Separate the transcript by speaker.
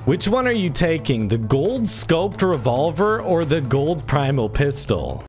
Speaker 1: Which one are you taking? The gold scoped revolver or the gold primal pistol?